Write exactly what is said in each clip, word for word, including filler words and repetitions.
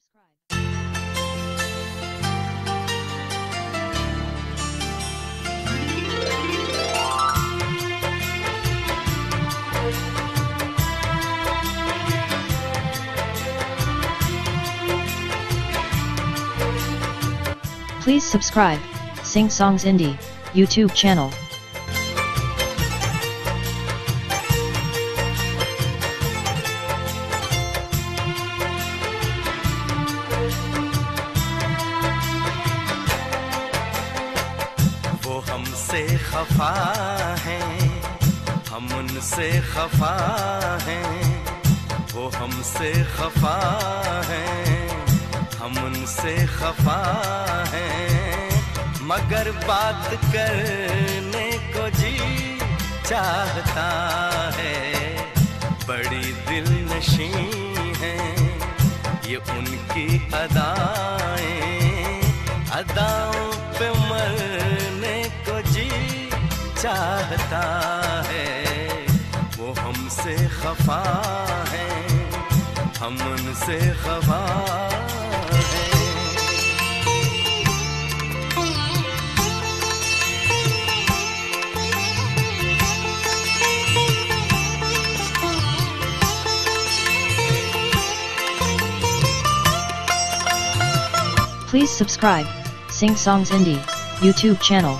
Please subscribe, Sing Songs Indie, YouTube channel. वो हमसे खफा हैं, हम उनसे खफा हैं। वो हमसे खफा हैं, हम उनसे खफा हैं। मगर बात करने को जी चाहता है। बड़ी दिलनशी हैं ये उनकी अदाएं, अदाओं पे मरने को जी चाहता है। वो हमसे खफा हैं, हम उनसे खफा हैं। Please subscribe, Sing Songs Indie, YouTube channel.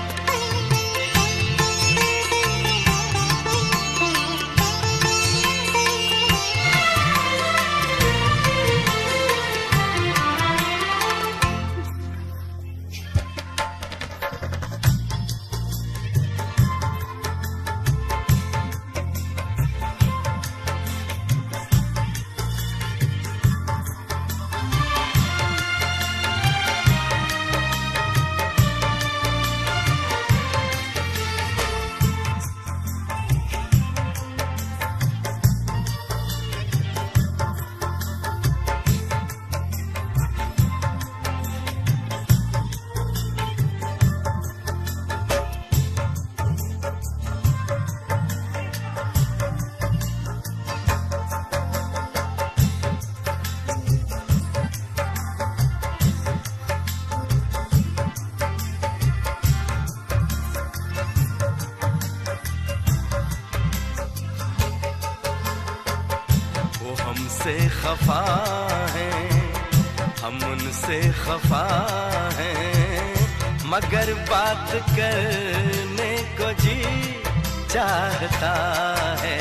हमसे खफा हैं, हम उनसे खफा हैं। मगर बात करने को जी चाहता है।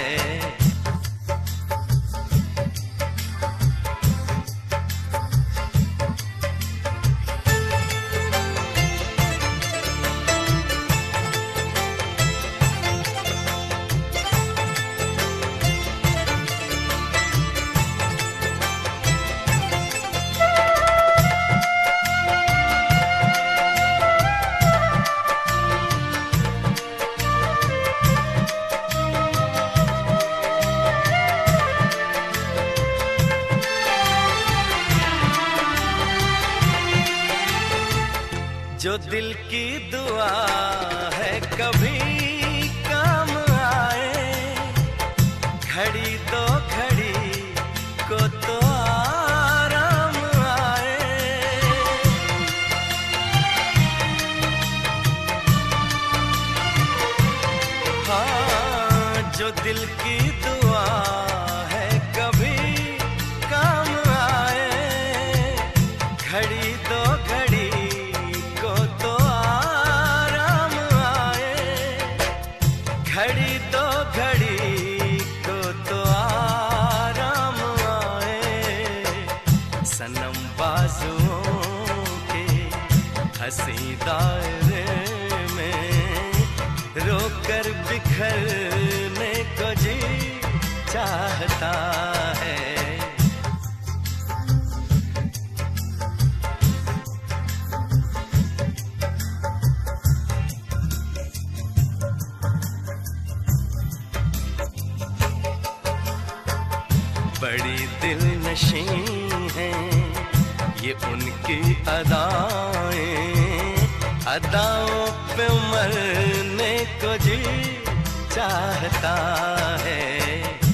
जो दिल की दुआ है कभी काम आए, घड़ी दो घड़ी को तो आराम आए। हाँ, जो दिल की दुआ है कभी काम आए, घड़ी दो घड़ी घड़ी दो घड़ी को तो आराम आए। सनम बाजुओं के हंसी दायरे में रोकर बिखरने को जी चाहता है। बड़ी दिलनशी हैं ये उनकी अदाएं, अदाओं पे मरने को जी चाहता है।